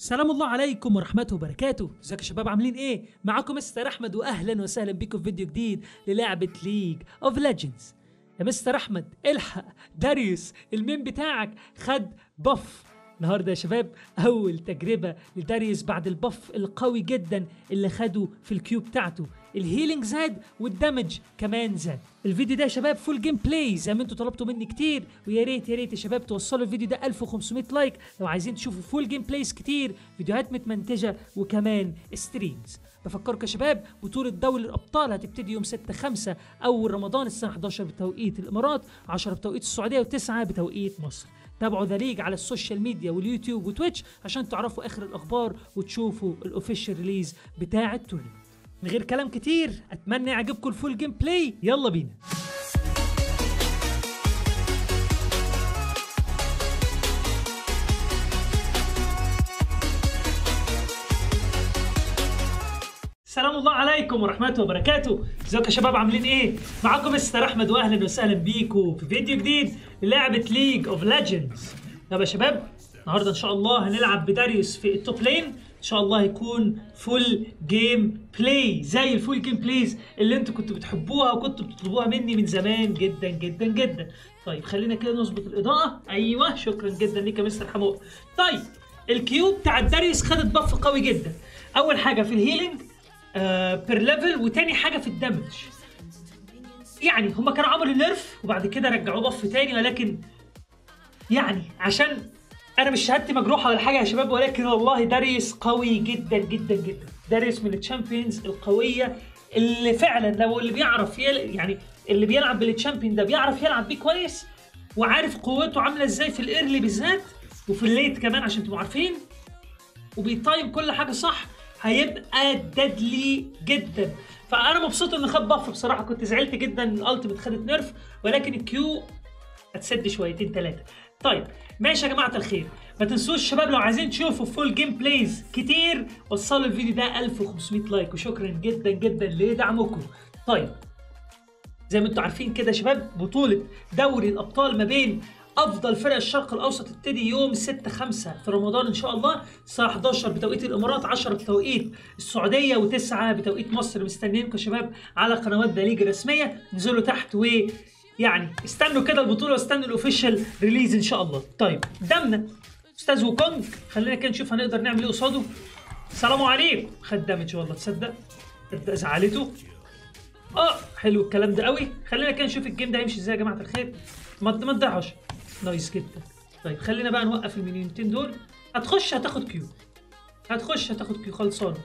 سلام الله عليكم ورحمته وبركاته. ازيك يا شباب، عاملين ايه؟ معاكم مستر احمد واهلا وسهلا بيكم في فيديو جديد للعبة ليج اوف ليجندز. يا مستر احمد الحق، داريوس المين بتاعك خد بف النهارده يا شباب. اول تجربة لداريوس بعد البف القوي جدا اللي خده في الكيو بتاعته. الهيلينج زاد والدمج كمان زاد. الفيديو ده يا شباب فول جيم بلاي زي ما انتوا طلبتوا مني كتير، ويا ريت يا شباب توصلوا الفيديو ده 1500 لايك لو عايزين تشوفوا فول جيم بلايز كتير، فيديوهات متمنتجه وكمان ستريمز. بفكركم يا شباب بطولة دوري الأبطال هتبتدي يوم 6/5 أول رمضان الساعة 11 بتوقيت الإمارات، 10 بتوقيت السعودية و9 بتوقيت مصر. تابعوا ذا ليج على السوشيال ميديا واليوتيوب وتويتش عشان تعرفوا آخر الأخبار وتشوفوا الأوفيشال ريليز بتاع التورنمنت. من غير كلام كتير أتمنى يعجبكم الفول جيم بلاي، يلا بينا. سلام الله عليكم ورحمته وبركاته. ازيكم يا شباب، عاملين ايه؟ معاكم مستر احمد واهلا وسهلا بيكم في فيديو جديد للعبة ليج اوف ليجندز. طب يا شباب النهارده ان شاء الله هنلعب بداريوس في التوب لين، ان شاء الله هيكون فول جيم بلاي زي الفول جيم بلايز اللي انتوا كنتوا بتحبوها وكنتوا بتطلبوها مني من زمان جدا جدا جدا. طيب خلينا كده نظبط الاضاءة. ايوه شكرا جدا ليك يا مستر حمو. طيب الكيو بتاع داريوس خدت بف قوي جدا. اول حاجة في الهيلينج بير ليفل، وتاني حاجه في الدمج. يعني هما كانوا عملوا نيرف وبعد كده رجعوه بف تاني، ولكن يعني عشان انا مش شهادتي مجروحه ولا حاجه يا شباب، ولكن والله داريوس قوي جدا جدا جدا. داريوس من الشامبيونز القويه اللي فعلا لو اللي بيعرف يعني اللي بيلعب بالتشامبيون ده بيعرف يلعب بيه كويس وعارف قوته عامله ازاي في الايرلي بالذات وفي الليت كمان عشان تبقوا عارفين، وبيتايم كل حاجه صح، هيبقى ديدلي جدا. فانا مبسوط انه خد بف بصراحه. كنت زعلت جدا ان الالتيميت خدت نيرف، ولكن الكيو هتسد شويتين ثلاثه. طيب ماشي يا جماعه الخير، ما تنسوش شباب لو عايزين تشوفوا فول جيم بلايز كتير وصلوا الفيديو ده 1500 لايك، وشكرا جدا جدا لدعمكم. طيب زي ما انتم عارفين كده يا شباب، بطوله دوري الابطال ما بين افضل فرق الشرق الاوسط تبتدي يوم 6/5 في رمضان ان شاء الله الساعه 11 بتوقيت الامارات، 10 بتوقيت السعوديه و9 بتوقيت مصر. مستنيينكم يا شباب على قنوات ذا ليج الرسميه، انزلوا تحت ويعني استنوا كده البطوله واستنوا الاوفيشال ريليز ان شاء الله. طيب قدامنا استاذ وكونج، خلينا كده نشوف هنقدر نعمل ايه قصاده. السلام عليكم. خد دامج والله، تصدق ابدا زعلته. حلو الكلام ده قوي. خلينا كده نشوف الجيم ده هيمشي ازاي يا جماعه الخير. ما تضيعوش. نايس جدا. طيب خلينا بقى نوقف المليونتين دول. هتخش هتاخد كيو، خلصانه.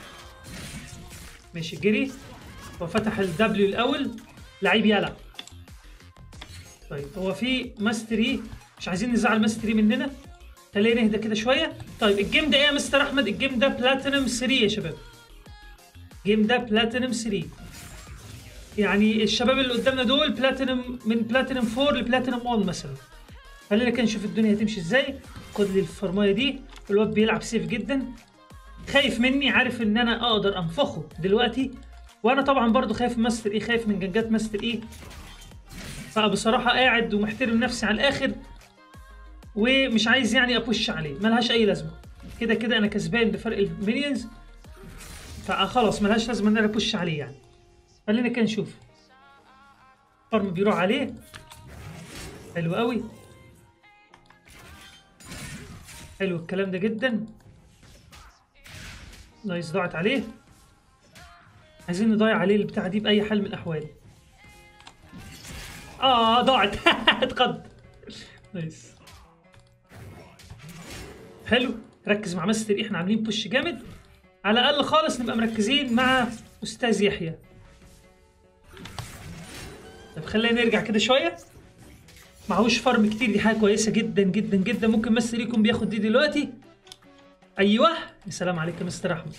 ماشي جري وفتح الدبليو الاول، لعيب يلعب. طيب هو في ماستري، مش عايزين نزعل ماستري مننا، خلينا نهدى كده شويه. طيب الجيم ده ايه يا مستر احمد؟ الجيم ده بلاتينم 3 يا شباب. الجيم ده بلاتينم 3، يعني الشباب اللي قدامنا دول بلاتينم، من بلاتينم 4 لبلاتينم 1 مثلا. خلينا كده نشوف الدنيا هتمشي ازاي. خد لي الفرمايه دي. الواد بيلعب سيف جدا، خايف مني، عارف ان انا اقدر انفخه دلوقتي، وانا طبعا برضو خايف من ماستر ايه، خايف من جنجات ماستر ايه. فبصراحه قاعد ومحترم نفسي على الاخر، ومش عايز يعني ابوش عليه، ملهاش اي لازمه. كده كده انا كسبان بفرق المينيونز، فخلاص ملهاش لازمه ان انا ابوش عليه يعني. خلينا كده نشوف. فرم بيروح عليه، حلو قوي، حلو الكلام ده جدا. نايس، ضاعت عليه. عايزين نضيع عليه البتاعه دي باي حال من الاحوال. ضاعت. اتقد. نايس، حلو. ركز مع ماستر، احنا عاملين بوش جامد، على الاقل خالص نبقى مركزين مع استاذ يحيى. طب خلينا نرجع كده شويه. معهوش فارم كتير، دي حاجه كويسه جدا جدا جدا. ممكن مستر يكون بياخد دي دلوقتي. ايوه يا سلام عليك يا مستر احمد.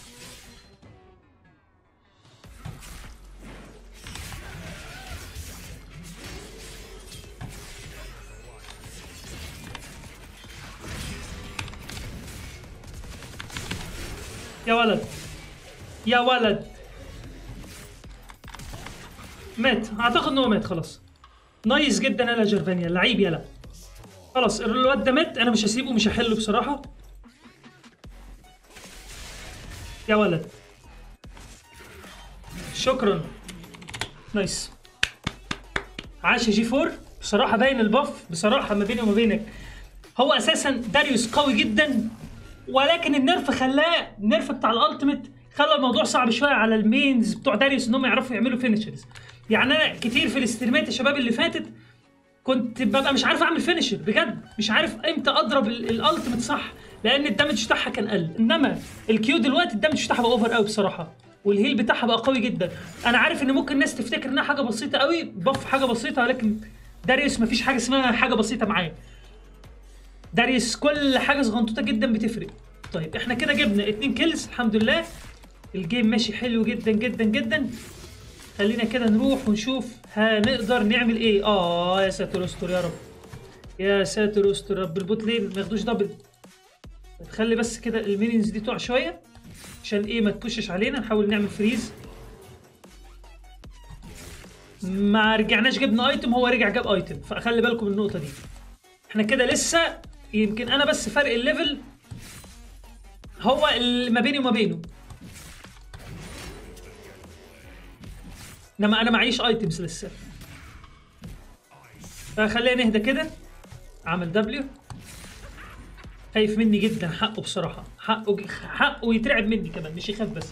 يا ولد يا ولد، مات. اعتقد ان هو مات خلاص. نايس جدا يا جرفانيا، لعيب يلا. خلاص الواد ده مات، انا مش هسيبه، مش هحله بصراحه. يا ولد. شكرا. نايس. عاش جي 4. بصراحه باين الباف بصراحه ما بيني وما بينك. هو اساسا داريوس قوي جدا، ولكن النرف بتاع الالتيميت خلى الموضوع صعب شويه على المينز بتوع داريوس انهم يعرفوا يعملوا فينيشرز. يعني انا كتير في الاستريمات يا شباب اللي فاتت كنت ببقى مش عارف اعمل فينيشر بجد، مش عارف امتى اضرب الالتيميت صح، لان الدمج بتاعها كان قل. انما الكيو دلوقتي الدمج بتاعها بقى اوفر قوي بصراحه، والهيل بتاعها بقى قوي جدا. انا عارف ان ممكن الناس تفتكر انها حاجه بسيطه قوي، بف حاجه بسيطه، ولكن داريوس مفيش حاجه اسمها حاجه بسيطه معاه. داريوس كل حاجه صغنطوطه جدا بتفرق. طيب احنا كده جبنا 2 كيلز الحمد لله. الجيم ماشي حلو جدا جدا جدا. خلينا كده نروح ونشوف هنقدر نعمل ايه. يا ساتر استر يا رب، يا ساتر استر رب. البوت لين ما ياخدوش دبل. تخلي بس كده المينيونز دي تقع شويه عشان ايه ما تبوشش علينا. نحاول نعمل فريز. ما رجعناش جبنا ايتم، هو رجع جاب ايتم، فخلي بالكم من النقطه دي. احنا كده لسه يمكن انا بس فرق الليفل هو اللي ما بيني وما بينه، انما انا معيش ايتمز لسه. فخلينا نهدى كده. عمل دبليو. خايف مني جدا، حقه بصراحه، حقه يترعب مني كمان، مش يخاف بس.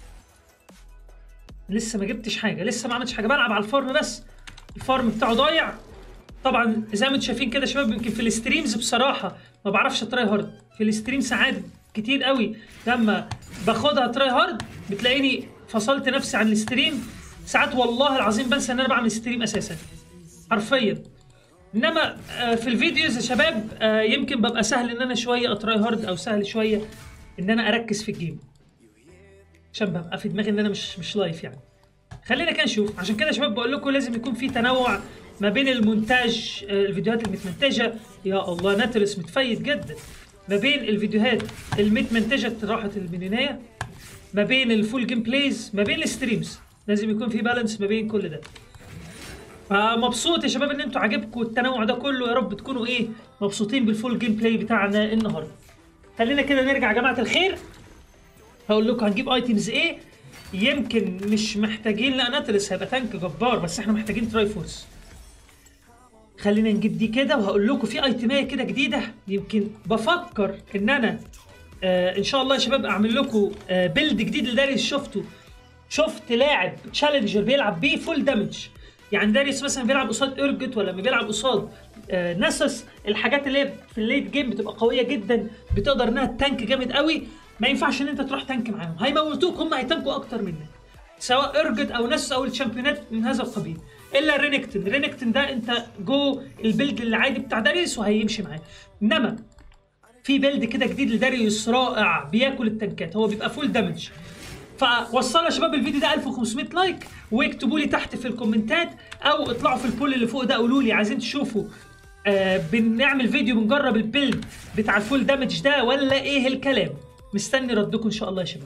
لسه ما جبتش حاجه، لسه ما عملتش حاجه، بلعب على الفارم بس. الفارم بتاعه ضايع طبعا زي ما انتم شايفين كده يا شباب. يمكن في الستريمز بصراحه ما بعرفش اتراي هارد في الستريم، ساعات كتير قوي لما باخدها تراي هارد بتلاقيني فصلت نفسي عن الستريم. ساعات والله العظيم بنسى ان انا بعمل ستريم اساسا حرفيا. انما في الفيديوز يا شباب يمكن ببقى سهل ان انا شويه اتراي هارد، او سهل شويه ان انا اركز في الجيم عشان ببقى في دماغي ان انا مش لايف يعني. خلينا كده نشوف. عشان كده يا شباب بقول لكم لازم يكون في تنوع ما بين المونتاج، الفيديوهات المتمنتجه. يا الله ناتلس متفيد جدا. ما بين الفيديوهات المتمنتجه راحت المليونيه، ما بين الفول جيم بلايز، ما بين الستريمز. لازم يكون في بالانس ما بين كل ده. فمبسوط يا شباب ان انتوا عجبكم التنوع ده كله. يا رب تكونوا مبسوطين بالفول جيم بلاي بتاعنا النهارده. خلينا كده نرجع يا جماعه الخير. هقول لكم هنجيب ايتمز ايه. يمكن مش محتاجين، لا ناتلس هيبقى تانك جبار، بس احنا محتاجين تراي فورس. خلينا نجيب دي كده، وهقول لكم في ايتمايه كده جديده. يمكن بفكر ان انا ان شاء الله يا شباب اعمل لكم بيلد جديد لداريوس. شفت لاعب تشالنجر بيلعب بيه فول دامج. يعني داريوس مثلا بيلعب قصاد ارجت، ولا لما بيلعب قصاد ناسس، الحاجات اللي هي في الليت جيم بتبقى قويه جدا، بتقدر انها تانك جامد قوي. ما ينفعش ان انت تروح تانك معاهم، هيموتوك، هم هيتانكوا اكتر منك، سواء ارجت او ناسس او الشامبيونات من هذا القبيل. الا رينكتن ده انت جو البيلد العادي بتاع داريوس وهيمشي معاه. انما في بيلد كده جديد لداريوس رائع بياكل التنكات، هو بيبقى فول دامج. فوصلوا يا شباب الفيديو ده 1500 لايك، واكتبوا لي تحت في الكومنتات، او اطلعوا في البول اللي فوق ده قولوا لي عايزين تشوفوا بنعمل فيديو بنجرب البيلد بتاع الفول دامج ده ولا ايه الكلام. مستني ردكم ان شاء الله يا شباب.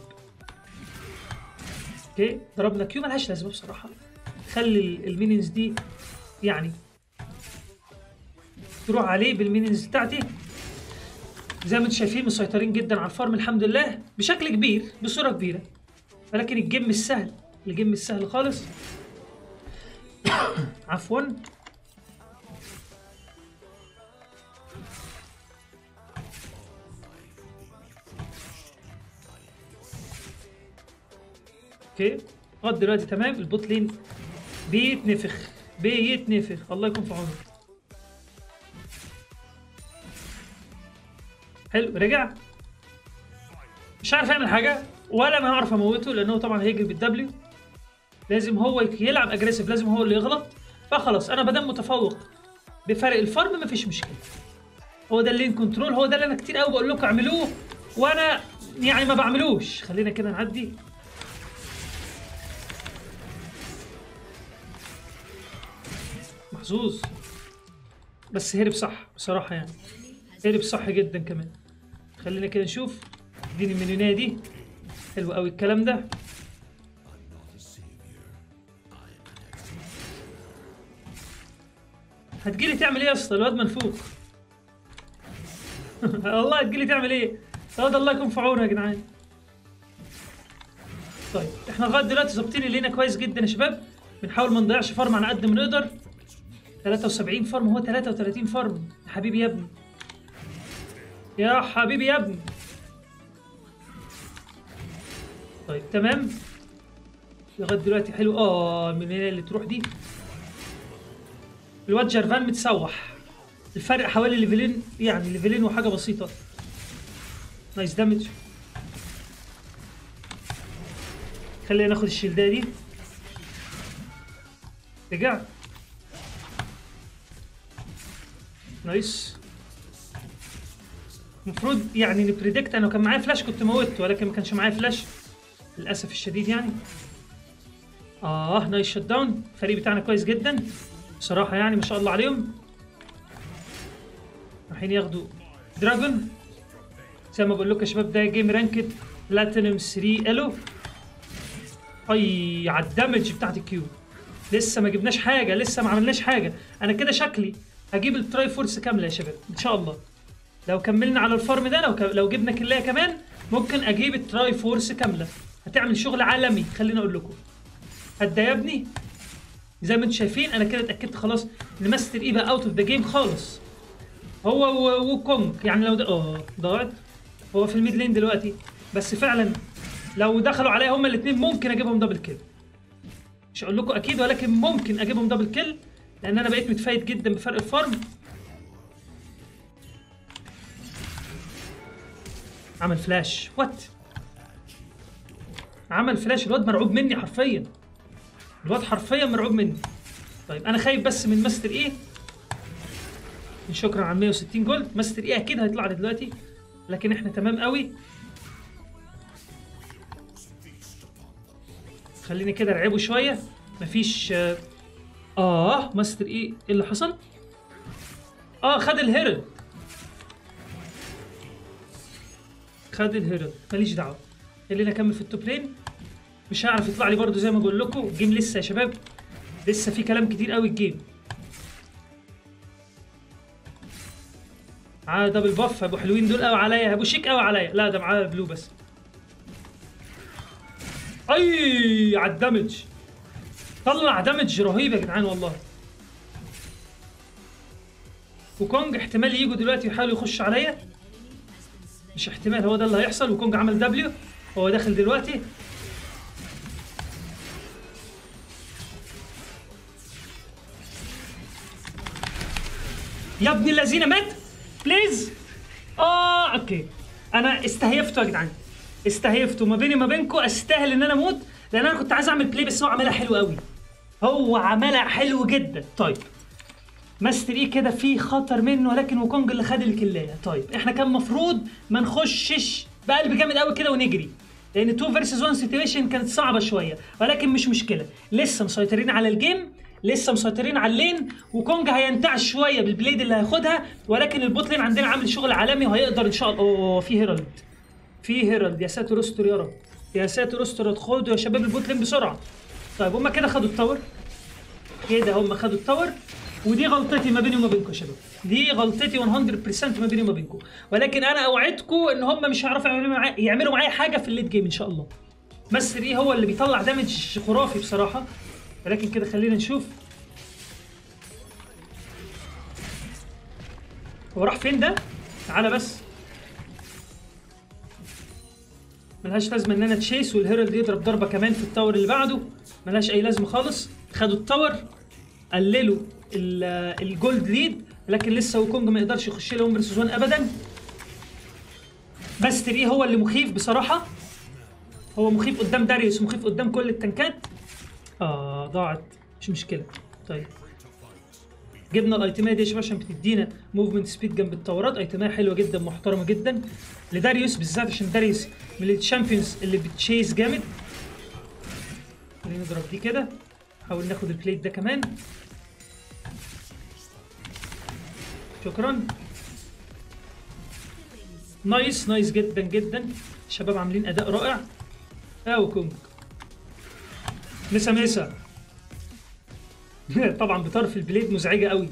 اوكي ضربنا كيو ملهاش لازمه بصراحه. خلي المينيونز دي يعني تروح عليه بالمينيونز بتاعتي. زي ما انتم شايفين مسيطرين جدا على الفارم الحمد لله بشكل كبير، بصوره كبيره. ولكن الجيم مش سهل، الجيم مش سهل خالص. عفوا. اوكي لغايه دلوقتي تمام. البوت لين بيتنفخ. الله يكون في عونه. حلو رجع. مش عارف يعمل حاجه ولا انا هعرف اموته، لانه طبعا هيجري بالدبليو. لازم هو يلعب اجريسيف، لازم هو اللي يغلط. فخلاص انا بدل متفوق بفرق الفارم مفيش مشكله. هو ده اللين كنترول، هو ده اللي انا كتير قوي بقول لكم اعملوه وانا يعني ما بعملوش. خلينا كده نعدي. محظوظ بس هرب صح بصراحه، يعني هرب صح جدا كمان. خلينا كده نشوف. اديني المليونيه دي. حلو قوي الكلام ده. هتجيلي تعمل ايه يا اسطى؟ الواد منفوخ. والله هتجيلي تعمل ايه؟ الواد الله يكون في عونه يا جدعان. طيب احنا لغايه دلوقتي ظابطين اللينا كويس جدا يا شباب. بنحاول ما نضيعش فارم على قد ما نقدر. 73 فارم، هو 33 فارم يا حبيبي يا ابني. يا حبيبي يا ابني. طيب تمام لغايه دلوقتي حلو. من هنا اللي تروح دي. الواد جرفان متسوح. الفرق حوالي ليفلين، يعني ليفلين وحاجه بسيطه. نايس دامج. خلينا ناخد الشيلدة دي. رجع. نايس. المفروض يعني نبريدكت. انا لو كان معايا فلاش كنت موته، ولكن ما كانش معايا فلاش للاسف الشديد يعني. نايس شوت داون. الفريق بتاعنا كويس جدا بصراحه يعني، ما شاء الله عليهم. رايحين ياخدوا دراجون زي ما بقول لكم يا شباب. ده جيم رانكد بلاتينوم 3 الو. على الدمج بتاعت الكيو. لسه ما جبناش حاجه، لسه ما عملناش حاجه. انا كده شكلي هجيب التراي فورس كامله يا شباب ان شاء الله. لو كملنا على الفارم ده، لو جبنا كلايه كمان ممكن اجيب التراي فورس كامله. هتعمل شغل عالمي خليني اقول لكم. هدا يا ابني. زي ما انتم شايفين انا كده اتاكدت خلاص ان ماستر اي بقى اوت اوف ذا جيم خالص. هو وكونج يعني. لو ضاعت. هو في الميد لين دلوقتي، بس فعلا لو دخلوا عليا هما الاثنين ممكن اجيبهم دبل كيل. مش هقول لكم اكيد، ولكن ممكن اجيبهم دبل كيل لان انا بقيت متفايت جدا بفرق الفارم. عمل فلاش. وات؟ عمل فلاش. الواد مرعوب مني حرفيا. الواد حرفيا مرعوب مني. طيب انا خايف بس من ماستر ايه. شكرا على 160 جولد. ماستر ايه اكيد هيطلع لي دلوقتي، لكن احنا تمام قوي. خليني كده ارعبه شويه. مفيش. ماستر ايه اللي حصل؟ خد الهيرل. خد الهيرل. ماليش دعوه. خلينا اكمل في التوب لين. مش هعرف يطلع لي برضه زي ما بقول لكم. الجيم لسه يا شباب، لسه في كلام كتير قوي الجيم. معاه دبل باف. ابو حلوين دول قوي عليا، ابو شيك قوي عليا. لا ده معاه بلو بس. على الدمج. طلع دمج رهيب يا جدعان والله. وكونج احتمال يجوا دلوقتي ويحاولوا يخشوا عليا. مش احتمال، هو ده اللي هيحصل. وكونج عمل دبليو. هو داخل دلوقتي. يا ابن الذين مات. بليز. اوكي. انا استهيفته يا جدعان. استهيفته ما بيني وما بينكم. استاهل ان انا اموت لان انا كنت عايز اعمل بلاي، بس هو عملها حلو قوي. هو عملها حلو جدا. طيب ماستر ايه كده في خطر منه، ولكن وكونج اللي خد الكلايه. طيب احنا كان المفروض ما نخشش بقلب جامد قوي كده ونجري، لان 2 فيرسز 1 سيتويشن كانت صعبه شويه، ولكن مش مشكله. لسه مسيطرين على الجيم، لسه مسيطرين على اللين. وكونج هينتعش شويه بالبليد اللي هياخدها، ولكن البوت لين عندنا عامل شغل عالمي وهيقدر ان شاء الله. في هيرالد. في هيرالد. يا ساتر استر يا رب. يا ساتر استر. خدوا يا شباب البوت لين بسرعه. طيب هم كده خدوا التاور. كده هم خدوا التاور. ودي غلطتي ما بيني وما بينكم يا شباب. دي غلطتي 100% ما بيني وما بينكم. ولكن انا اوعدكم ان هم مش هيعرفوا يعملوا معايا حاجه في الليت جيم ان شاء الله. ماستر ايه هو اللي بيطلع دامج خرافي بصراحه. ولكن كده خلينا نشوف هو راح فين ده. تعالى بس. ملهاش لازمه ان انا تشيس والهيرالد يضرب ضربه كمان في التاور اللي بعده. ملهاش اي لازمه خالص. خدوا التاور، قللوا الجولد ليد، لكن لسه وكونج ما يقدرش يخش لهم فيرسز 1 ابدا. ماستر ايه هو اللي مخيف بصراحه. هو مخيف قدام داريوس، مخيف قدام كل التنكات. ضاعت. مش مشكله. طيب جبنا الايتميه دي يا شباب عشان بتدينا موفمنت سبيد جنب التورات. ايتميه حلوه جدا محترمه جدا لداريوس بالذات، عشان داريوس من الشامبيونز اللي بتشيز جامد. خلينا نضرب دي كده. نحاول ناخد البليت ده كمان. شكرا. نايس نايس جدا جدا. الشباب عاملين اداء رائع. وكونج مسا مسا. طبعا بطرف البليد مزعجه قوي.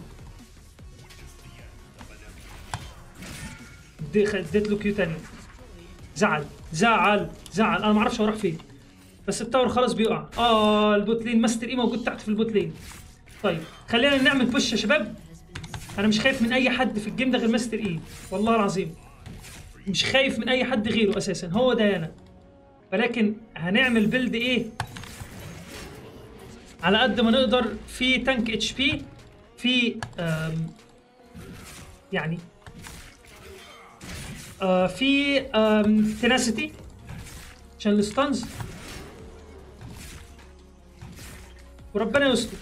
اديت له كيو تاني. زعل زعل زعل. انا ما اعرفش هو راح فين. بس التاور خلاص بيقع. البوت لين ماستر اي موجود تحت في البوت لين. طيب خلينا نعمل بوش يا شباب. انا مش خايف من اي حد في الجيم ده غير ماستر اي، والله العظيم مش خايف من اي حد غيره اساسا، هو ده انا. ولكن هنعمل بيلد ايه على قد ما نقدر، في تانك اتش بي، في يعني في تناسيتي عشان الستانز، وربنا يستر.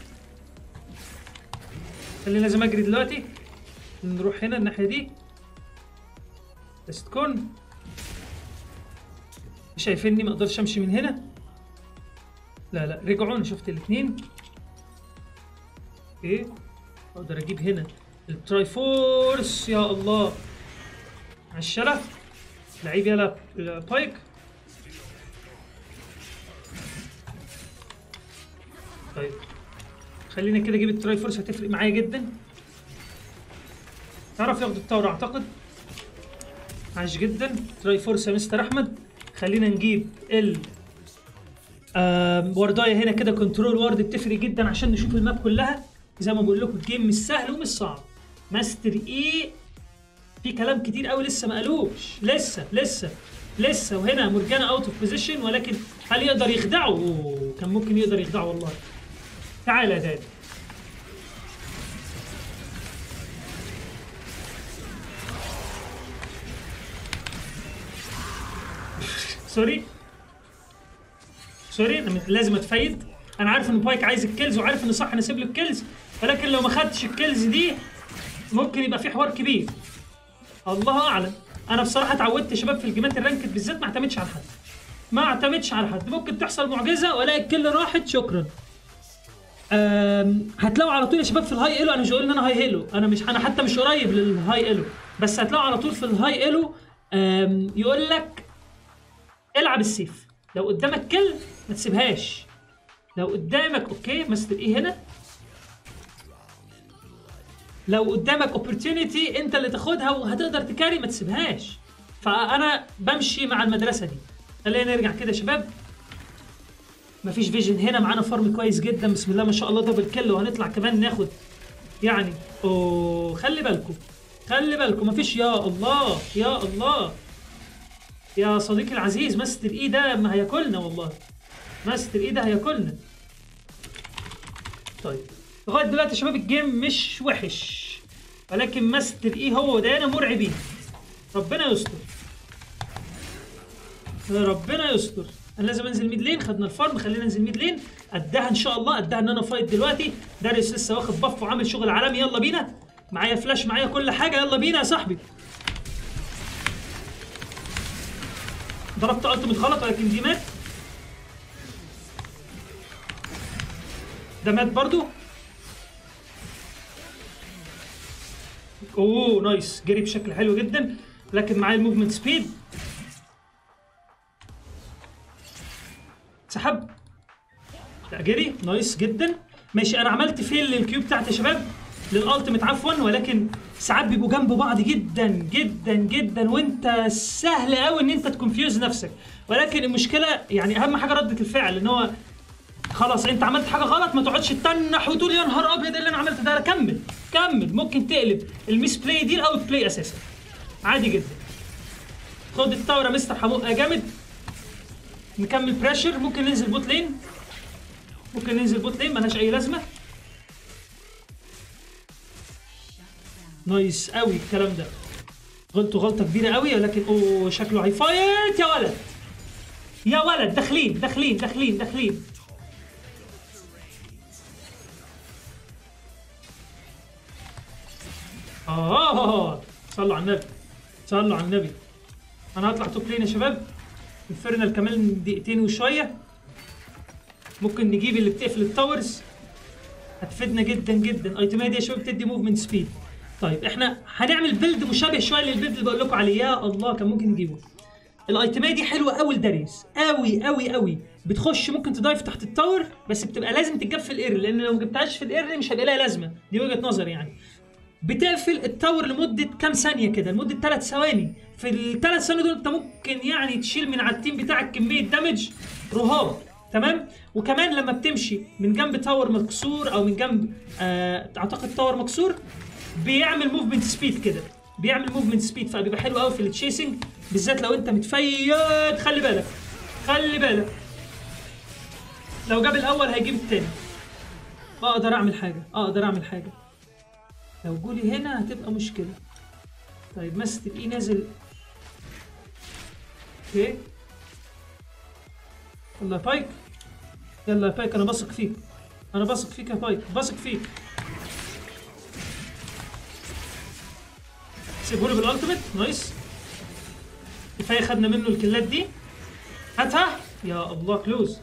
اللي لازم اجري دلوقتي، نروح هنا الناحيه دي بس تكون شايفيني، ما اقدرش امشي من هنا. لا رجعوا، انا شفت الاثنين. ايه اقدر اجيب هنا التراي فورس، يا الله على الشلف. لعيب يلا بايك. طيب خلينا كده اجيب التراي فورس، هتفرق معايا جدا. تعرف ياخد التاور اعتقد. عاش جدا تراي فورس يا مستر احمد. خلينا نجيب ال وردايه هنا كده، كنترول وورد بتفرق جدا عشان نشوف الماب كلها. زي ما بقول لكم الجيم مش سهل ومش صعب. ماستر اي في كلام كتير قوي لسه ما قالوش، لسه. وهنا مورجانا اوت اوف بوزيشن، ولكن هل يقدر يخدعه؟ كان ممكن يقدر يخدعه والله. تعال يا دادي. سوري انا لازم اتفايد. انا عارف ان بايك عايز الكيلز، وعارف ان صح نسيب له الكيلز، ولكن لو ما خدتش الكيلز دي ممكن يبقى في حوار كبير. الله اعلم. انا بصراحه اتعودت يا شباب في الجيمات الرانكد بالذات ما اعتمدش على حد. ممكن تحصل معجزه والاقي الكل راحت، شكرا. هتلاقوا على طول يا شباب في الهاي ايلو، انا مش هقول ان انا هاي ايلو، انا حتى مش قريب للهاي ايلو، بس هتلاقوا على طول في الهاي ايلو يقول لك العب السيف. لو قدامك كل ما تسيبهاش. لو قدامك اوكي ماستر ايه هنا، لو قدامك اوبورتيونيتي انت اللي تاخدها وهتقدر تكاري، ما تسيبهاش. فانا بمشي مع المدرسه دي. خلينا نرجع كده يا شباب. مفيش فيجن هنا، معانا فارم كويس جدا بسم الله ما شاء الله، دبل كيل، وهنطلع كمان ناخد يعني. خلي بالكم مفيش. يا الله يا صديقي العزيز، ماستر اي ده ما هياكلنا والله. ماستر اي ده هياكلنا. طيب لغايه دلوقتي يا شباب الجيم مش وحش، ولكن ماستر اي هو ده انا مرعبين. ربنا يستر. انا لازم انزل ميد لين. خدنا الفارم، خلينا ننزل ميد لين. قدها ان شاء الله، قدها ان انا فايت دلوقتي. داريوس لسه واخد باف وعامل شغل عالمي. يلا بينا، معايا فلاش، معايا كل حاجه. يلا بينا يا صاحبي. ضربت التيمت غلط، ولكن دي مات. ده مات برضو. نايس، جري بشكل حلو جدا، لكن معايا الموفمنت سبيد. سحب، لا جري، نايس جدا. ماشي، انا عملت فيل للكيو بتاعتي يا شباب، للالتيميت عفوا، ولكن ساعات بيبقوا جنب بعض جدا وانت سهل قوي ان انت تكونفيوز نفسك. ولكن المشكله يعني اهم حاجه رده الفعل، ان هو خلاص انت عملت حاجه غلط ما تقعدش تتنح وتقول يا نهار ابيض اللي انا عملته ده. كمل. ممكن تقلب الميس بلاي دي الاوت بلاي اساسا، عادي جدا. خد التاور يا مستر حموقه جامد. نكمل بريشر. ممكن ننزل بوت لين، ملهاش اي لازمه. نايس قوي الكلام ده. غلطوا غلطه كبيره قوي، ولكن شكله هيفايت. يا ولد داخلين. صلوا على النبي. انا هطلع توب لين يا شباب. انفرنال كمان دقيقتين وشويه. ممكن نجيب اللي بتقفل التاورز، هتفيدنا جدا. ايتمات دي يا شباب بتدي موفمنت سبيد. طيب احنا هنعمل بيلد مشابه شويه للبيلد اللي بقول لكم عليه. يا الله كان ممكن نجيبه. الايتمات دي حلوه قوي لداريوس، قوي. بتخش ممكن تدايف تحت التاور، بس بتبقى لازم تتجاب في الاير، لان لو ما جبتهاش في الاير مش هيبقى لها لازمه. دي وجهه نظري يعني. بتقفل التاور لمده كام ثانيه كده، لمده 3 ثواني. في ال3 ثواني دول انت ممكن يعني تشيل من على التيم بتاعك كميه دامج رهاب. تمام. وكمان لما بتمشي من جنب تاور مكسور او من جنب اعتقد تاور مكسور بيعمل موفمنت سبيد كده، بيعمل موفمنت سبيد، فبيبقى حلو قوي في التشيسنج بالذات لو انت متفيد. خلي بالك خلي بالك، لو جاب الاول هيجيب التاني. اقدر اعمل حاجه، اقدر اعمل حاجه. لو جولي هنا هتبقى مشكله. طيب ماستر اي نازل. اوكي يلا يا بايك، يلا يا بايك، انا بثق فيك، انا بثق فيك يا بايك، بثق فيك. سيبهولي بالالتيميت. نايس، كفايه خدنا منه الكلات دي. هاتها يا الله. كلوز.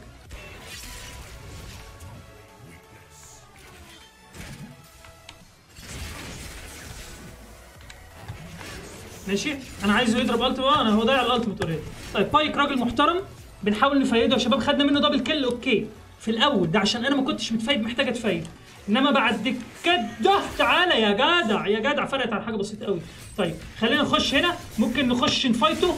ماشي، انا عايزه يضرب التيميت. انا هو ضيع الالتيميت اوريدي. طيب بايك راجل محترم، بنحاول نفيده يا شباب. خدنا منه دبل كيل اوكي في الاول ده عشان انا ما كنتش متفايد، محتاج اتفايد. انما بعد كده تعالى يا جدع يا جدع، فرقت على حاجه بسيطه قوي. طيب خلينا نخش هنا، ممكن نخش نفايته.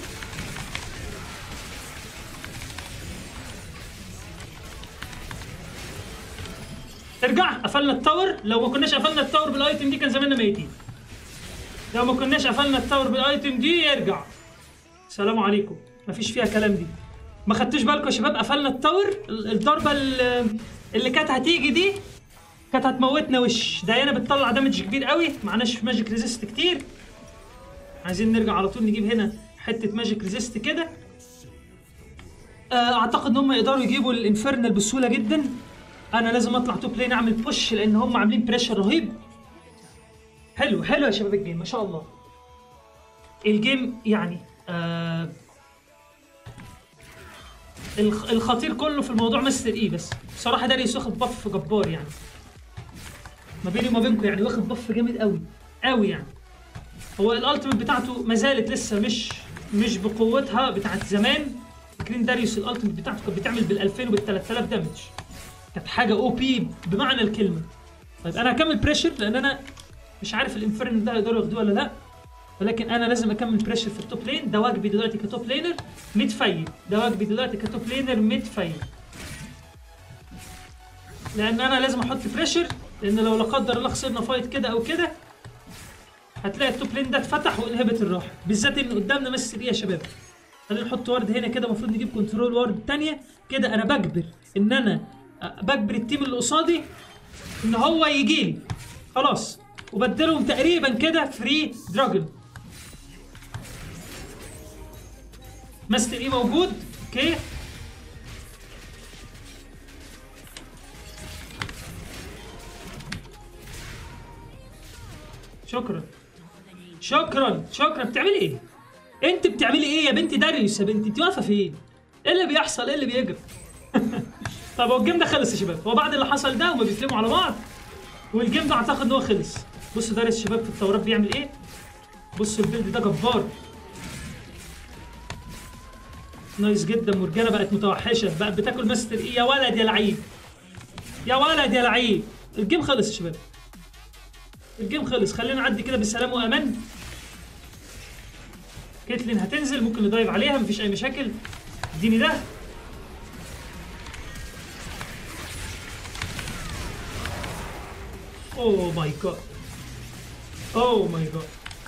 ارجع. قفلنا التاور. لو ما كناش قفلنا التاور بالايتم دي كان زماننا ميتين. لو ما كناش قفلنا التاور بالايتم دي يرجع. السلام عليكم، مفيش فيها كلام دي. ما خدتوش بالكم يا شباب؟ قفلنا التاور، الضربه اللي كانت هتيجي دي كانت هتموتنا وش. ديانا بتطلع دامج كبير قوي، معناش ماجيك ريزيست كتير. عايزين نرجع على طول نجيب هنا حته ماجيك ريزيست كده. اعتقد ان هم يقدروا يجيبوا الانفرنال بسهوله جدا. انا لازم اطلع توب لين اعمل بوش لان هم عاملين بريشر رهيب. حلو حلو يا شباب الجيم، ما شاء الله الجيم يعني. الخطير كله في الموضوع مستر اي، بس بصراحه داريوس واخد بف جبار يعني، ما بيني وما بينكم يعني، واخد بف جامد قوي قوي يعني. هو الالتيميت بتاعته ما زالت لسه مش بقوتها بتاعت زمان. فاكرين داريوس الالتيميت بتاعته كانت بتعمل بال2000 وبال3000 دامج، كانت حاجه او بي بمعنى الكلمه. طيب انا هكمل بريشر لان انا مش عارف الانفيرن ده يقدروا ياخدوه ولا لا، ولكن انا لازم اكمل بريشر في التوب لين. ده واجبي دلوقتي كتوب لينر متفيد، ده واجبي دلوقتي كتوب لينر متفيد، لان انا لازم احط بريشر. لان لو لا قدر الله خسرنا فايت كده او كده هتلاقي التوب لين ده اتفتح والهبت الراحه، بالذات ان قدامنا مس ايه يا شباب. خلينا نحط وارد هنا كده، المفروض نجيب كنترول وارد ثانيه كده. انا بجبر ان انا بجبر التيم اللي قصادي ان هو يجي لي خلاص، وبدلهم تقريبا كده فري دراجون. ماستر اي موجود. اوكي شكرا شكرا شكرا. بتعملي ايه؟ انت بتعملي ايه يا بنتي داريوس يا بنتي؟ انت واقفه فين؟ ايه اللي بيحصل؟ ايه اللي بيجري؟ طب هو الجيم ده خلص يا شباب. هو بعد اللي حصل ده هما بيسلموا على بعض والجيم ده اعتقد ان هو خلص. بصوا داريوس يا شباب في التورات بيعمل ايه؟ بصوا البيلد ده جبار. نايس جدا. مورجانا بقت متوحشه، بقت بتاكل ماستر ايه. يا ولد يا لعيب، يا ولد يا لعيب. الجيم خلص يا شباب، الجيم خلص. خلينا نعدي كده بالسلام وامان. كيتلين هتنزل، ممكن ندايف عليها مفيش اي مشاكل. اديني ده. اوه ماي جاد، اوه ماي جاد.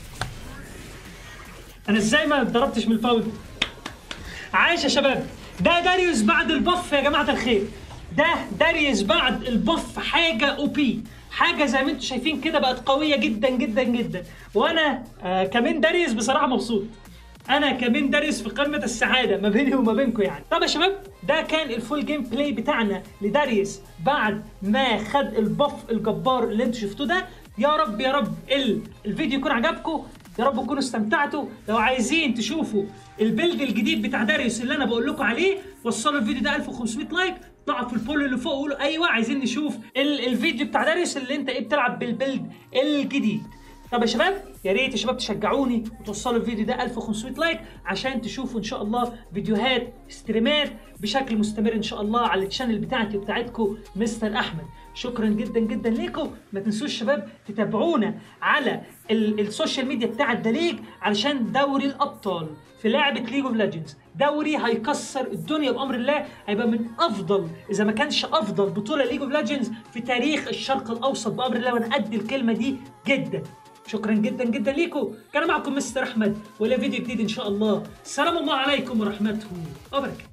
انا ازاي ما ضربتش من الفاول؟ عايش يا شباب. ده داريوس بعد البف يا جماعه الخير. ده داريوس بعد البف حاجه او بي، حاجه زي ما انتم شايفين كده، بقت قويه جدا جدا جدا. وانا كمان داريوس بصراحه مبسوط. انا كمان داريوس في قمه السعاده ما بيني وما بينكم يعني. طب يا شباب ده كان الفول جيم بلاي بتاعنا لداريوس بعد ما خد البف الجبار اللي انتم شفتوه ده. يا رب يا رب الفيديو يكون عجبكم، يا رب تكونوا استمتعتوا. لو عايزين تشوفوا البيلد الجديد بتاع داريوس اللي انا بقول لكم عليه، وصلوا الفيديو ده 1500 لايك، ضغطوا البول اللي فوق وقولوا ايوه عايزين نشوف الفيديو بتاع داريوس اللي انت بتلعب بالبيلد الجديد. طب يا شباب يا ريت يا شباب تشجعوني وتوصلوا الفيديو ده 1500 لايك عشان تشوفوا ان شاء الله فيديوهات ستريمات بشكل مستمر ان شاء الله على الشانل بتاعتي وبتاعتكم مستر احمد. شكرا جدا جدا ليكم. ما تنسوش شباب تتابعونا على السوشيال ميديا بتاع الدليج علشان دوري الابطال في لعبه ليج اوف ليجندز. دوري هيكسر الدنيا بامر الله، هيبقى من افضل اذا ما كانش افضل بطوله ليج اوف ليجندز في تاريخ الشرق الاوسط بامر الله، وانا قد الكلمه دي جدا. شكرا جدا جدا ليكم. كان معكم مستر احمد، والى فيديو جديد ان شاء الله. السلام الله عليكم ورحمته وبركاته.